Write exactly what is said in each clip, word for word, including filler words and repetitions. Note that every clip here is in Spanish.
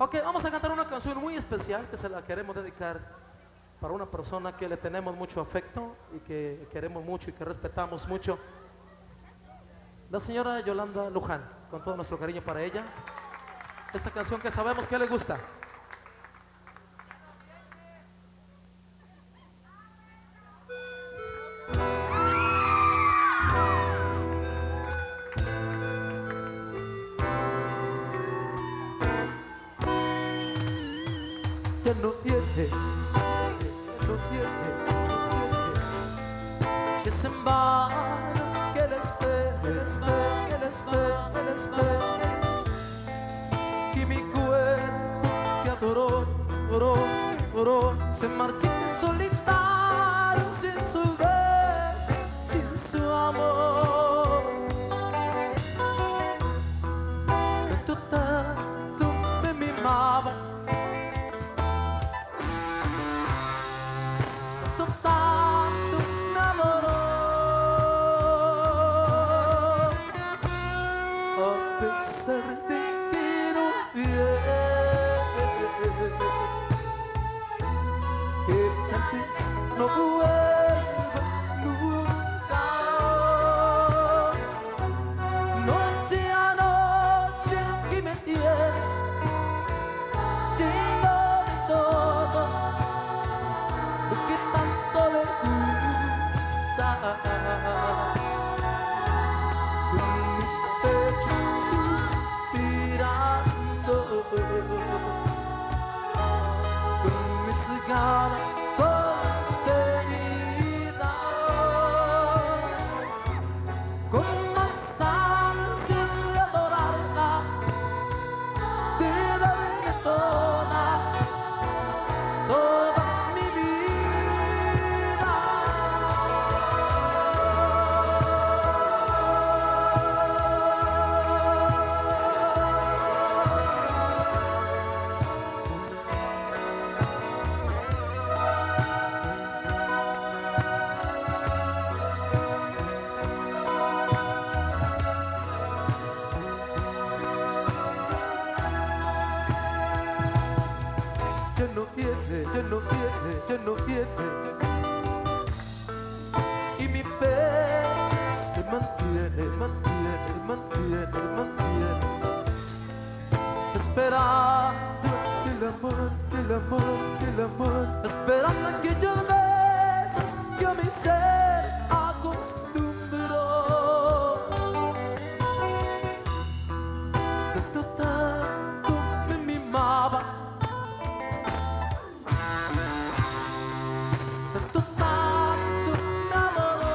Ok, vamos a cantar una canción muy especial que se la queremos dedicar para una persona que le tenemos mucho afecto y que queremos mucho y que respetamos mucho. La señora Yolanda Luján, con todo nuestro cariño para ella. Esta canción que sabemos que le gusta. Ya no tiene, no tiene, no tiene que se embala, que le espere, que le espere, que le espere, que le espere. Y mi cuerpo que adoró, adoró, adoró, se marchita solitario sin sus besos, sin su amor. Tanto, tanto me mimaba, tanto me adoró, a pesar de que no viene, que tal vez no vuelva nunca. Noche a noche que me tiene lleno de todo lo que tanto le gusta. En mi pecho suspirando, con mis ganas contenidas, con más ansias de adorarla, de darle toda, toda mi vida. Ya no viene, ya no viene, ya no viene, y mi pecho se mantiene, mantiene, mantiene, mantiene, esperando el amor, el amor, el amor, esperando aquellos besos que a mi ser acostumbró. Tanto, tanto me mimaba, tanto, tanto me adoró.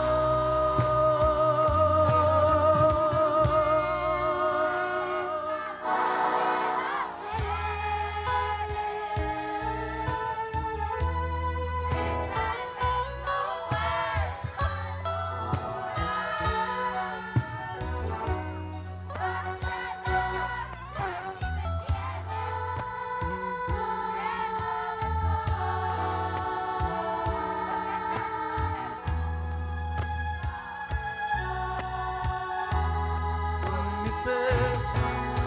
Mi pecho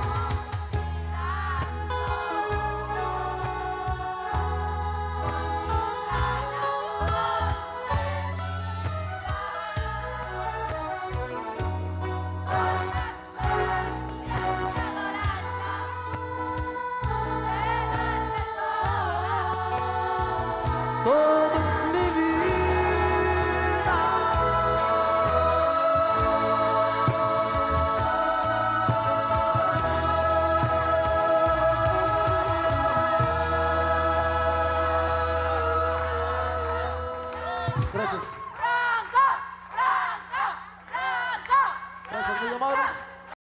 toda mi vida. Gracias. ¡Bronco! ¡Bronco! ¡Bronco! Gracias, muy amables.